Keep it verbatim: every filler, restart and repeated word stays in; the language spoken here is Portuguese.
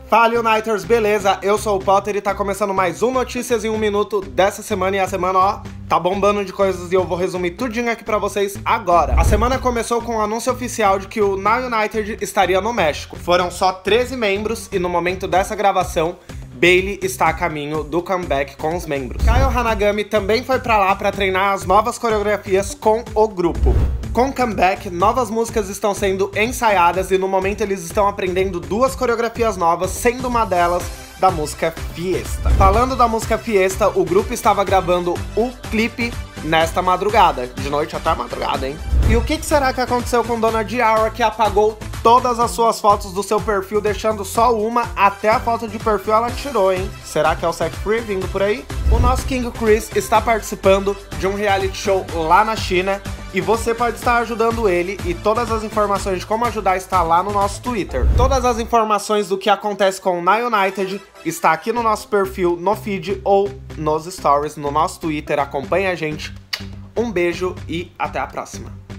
Fala Uniters, beleza? Eu sou o Potter e tá começando mais um Notícias em um Minuto dessa semana. E a semana, ó, tá bombando de coisas e eu vou resumir tudinho aqui pra vocês agora. A semana começou com o anúncio oficial de que o Now United estaria no México. Foram só treze membros e no momento dessa gravação, Bayley está a caminho do comeback com os membros. Kyle Hanagami também foi pra lá pra treinar as novas coreografias com o grupo. Com o comeback, novas músicas estão sendo ensaiadas e no momento eles estão aprendendo duas coreografias novas, sendo uma delas da música Fiesta. Falando da música Fiesta, o grupo estava gravando o clipe nesta madrugada, de noite até a madrugada, hein? E o que que será que aconteceu com Dona Diara, que apagou todas as suas fotos do seu perfil, deixando só uma, até a foto de perfil ela tirou, hein? Será que é o Sec Free vindo por aí? O nosso King Chris está participando de um reality show lá na China e você pode estar ajudando ele, e todas as informações de como ajudar está lá no nosso Twitter. Todas as informações do que acontece com o Now United está aqui no nosso perfil, no feed ou nos stories no nosso Twitter. Acompanhe a gente. Um beijo e até a próxima.